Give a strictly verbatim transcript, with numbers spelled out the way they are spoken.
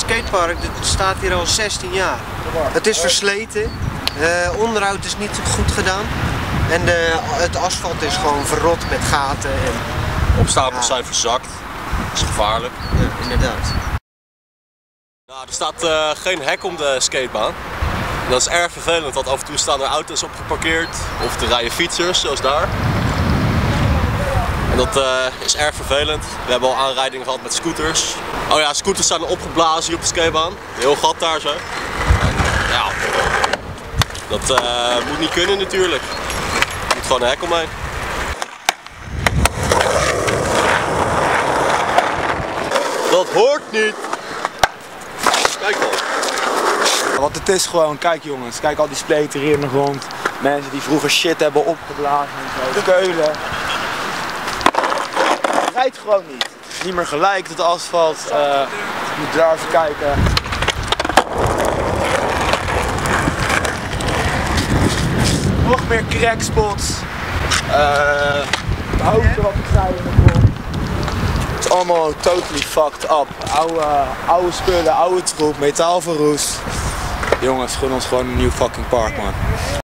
skatepark dat staat hier al zestien jaar. Het is versleten, uh, onderhoud is niet goed gedaan en de, het asfalt is gewoon verrot met gaten. En, Opstapels ja. zijn verzakt, dat is gevaarlijk. Ja, inderdaad. Nou, er staat uh, geen hek om de skatebaan. Dat is erg vervelend, want af en toe staan er auto's opgeparkeerd of er rijden fietsers, zoals daar. En dat uh, is erg vervelend. We hebben al aanrijdingen gehad met scooters. Oh ja, scooters staan opgeblazen hier op de skatebaan. Heel gat daar zo. En, ja, dat uh, moet niet kunnen natuurlijk. Er moet gewoon een hek omheen. Dat hoort niet! Kijk dan. Want het is gewoon, kijk jongens, kijk al die spleten hier in de grond. Mensen die vroeger shit hebben opgeblazen en zo. Keulen. Het rijdt gewoon niet. Niet meer gelijk, het asfalt. Uh, je moet daar even kijken. Nog meer crackspots. Uh, de hoogte wat ik zei in de grond. Het is allemaal totally fucked up. Oude, oude spullen, oude troep, metaal verroest. Jongens, gun ons gewoon een nieuw fucking park, man.